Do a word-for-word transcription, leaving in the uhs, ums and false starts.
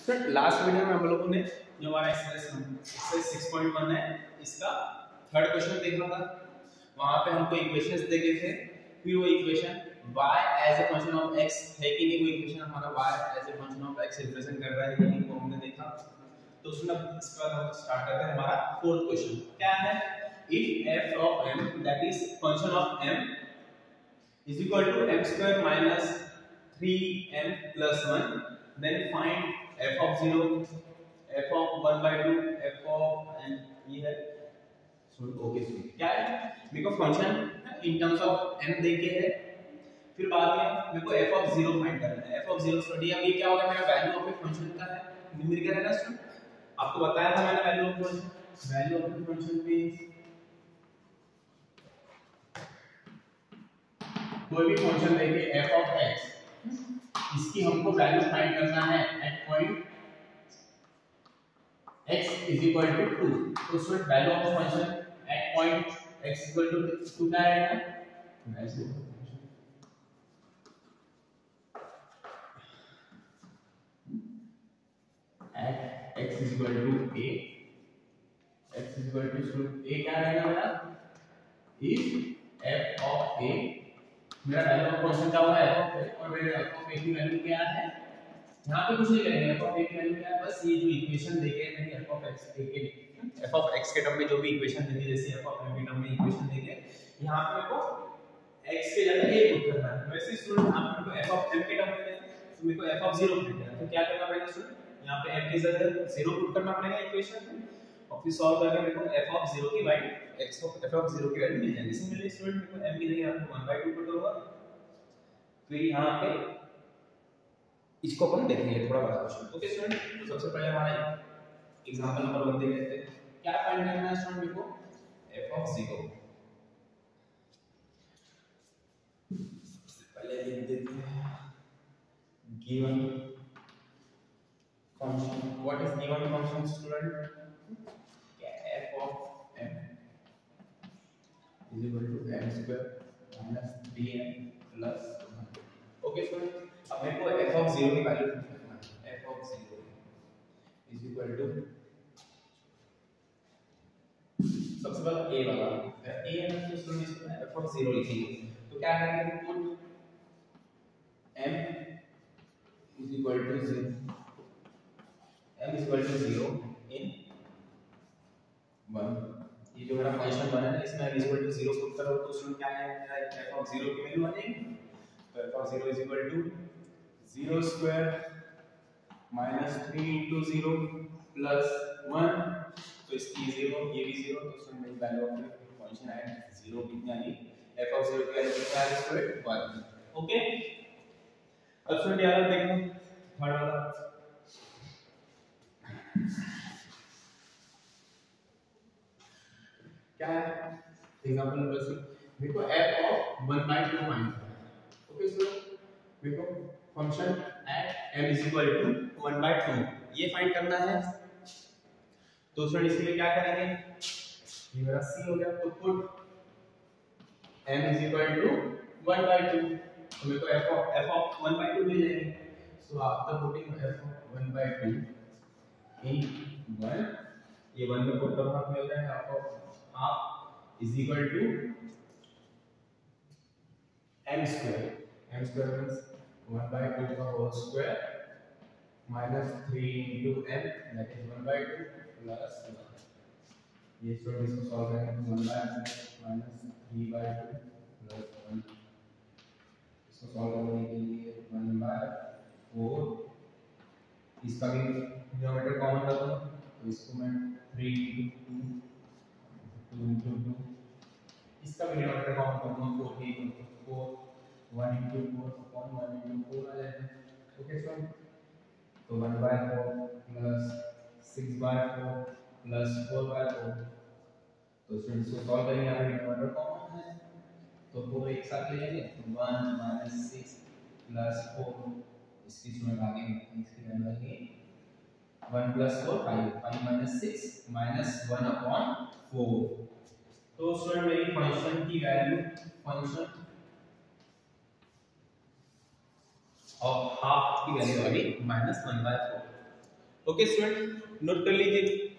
Sir last video में हम लोगों ने जो हमारा एक्सरसाइज सिक्स पॉइंट वन है इसका थर्ड क्वेश्चन देखा था। वहां पे हमको इक्वेशंस देखे थे, फिर वो equation y as a function of x है कि नहीं, वो इक्वेशन हमारा y as a function of x represent कर रहा है कि नहीं, वो हमने देखा। तो उसमें इसका हम स्टार्ट करते हैं हमारा फोर्थ क्वेश्चन। क्या है? If f of m that is function of m is equal to m square minus three m plus one, then find f of zero, f of one by two, f of and ये है सुन okay सुन क्या है, मेरे को function in terms of m देके है, फिर बाद में मेरे को f of zero फाइंड करना है। f of zero स्टडी अब ये क्या होगा, मेरा वैल्यू ऑफ ए फंक्शन का है, न्यूमेरिकल है ना स्टूडेंट। आपको बताया था मैंने value of function, value of the function means कोई भी फंक्शन लेके f of x, इसकी हमको वैल्यू फाइंड करना है at point x is equal to two. तो student value of function at point x equal to two क्या आएगा, value at x is equal to a, x is equal to student a क्या रहेगा मेरा, is f of a, मेरा value of function क्या होगा f of a, और मेरे f of a की वैल्यू क्या है, यहां पे कुछ नहीं करेंगे, f of a की वैल्यू क्या है, बस ये जो इक्वेशन देके मैंने f of x के f of x के टर्म में जो भी इक्वेशन दी थी, जैसे f of m के टर्म में इक्वेशन देके यहां पे मेरे को x के जगह a पुट करना है। वैसे स्टूडेंट आप मेरे को f of m के टर्म में देते तो मेरे को f of zero पुट करना है, तो क्या करना पड़ेगा स्टूडेंट, यहां पे m की जगह zero पुट करना पड़ेगा इक्वेशन में, और फिर सॉल्व करके मेरे को f of zero की value x of f of zero की वैल्यू मिल जाएगी। सिमिलरली स्टूडेंट मेरे को m की जगह आपको वन बाय टू पुट करूंगा, फिर यहां पे इसको अपन देखेंगे थोड़ा बड़ा क्वेश्चन। ओके स्टूडेंट, तो सबसे पहले हमारा एग्जांपल नंबर वन देख लेते हैं। क्या फाइंड करना है स्टूडेंट मेरे को, f of zero। सबसे पहले लिख देते हैं given function, what is given function student, f of m is equal to m square minus three m plus one. Okay student, अब मेरे को f of zero की वैल्यू निकालना है। f of zero is equal to, सबसे पहले a वाला a है तो स्टूडेंट इसमें f of zero लिखेंगे, तो क्या करेंगे, put m is equal to zero, m is equal to zero in one. ये जो मेरा फंक्शन बना है इसमें m is equal to zero put करो तो स्टूडेंट क्या है, मेरा f of zero की वैल्यू आ जाएगी, तो f of zero is equal to zero square minus three into zero plus one, तो इसकी zero ये भी zero, तो इसमें मेरी वैल्यू ऑफ फंक्शन है zero कितनी आ गई, f of zero की वैल्यू कितना आ गई स्टूडेंट, वन। ओके, अब स्टूडेंट यार देखो थर्ड वाला क्या है, एग्जांपल नंबर सिक्स, मेरे को f of one by two find करना है। ओके स्टूडेंट, मेरे को function at m is equal to one by two ये फाइंड करना है, तो स्टूडेंट इसके लिए क्या करेंगे, ये मेरा c हो गया, तो put m is equal to one by two, तो मेरे को f of f of one by two मिल जाएगी। So after putting f of one by two in one, ये वन में पुट करना मिल रहा है f of half is equal to m square, m square means one by two का whole square minus three into m that is one by two plus one. ये student इसको solve करेंगे, one by minus three by two plus one, इसको solve करने के लिए one by four, इसका भी डिनोमिनेटर कॉमन रखता हूं, तो इसको मैं three into two, two into two, इसका भी डिनोमिनेटर कॉमन करूंगा, four three into four, one into four upon one into four आ जाएगा। ओके स्टूडेंट, तो one by four plus six by four plus four by four, तो student इसको solve करेंगे, यहाँ पे डिनोमिनेटर कॉमन है तो फोर एक साथ ले लेंगे, one minus six plus four, इसकी स्टूडेंट आगे इसकी वैल्यू आएगी one plus four five, five minus six minus one upon four, तो स्टूडेंट मेरी फंक्शन की वैल्यू, फंक्शन ऑफ हाफ की वैल्यू आ गई minus one by four. Okay student, note कर लीजिए।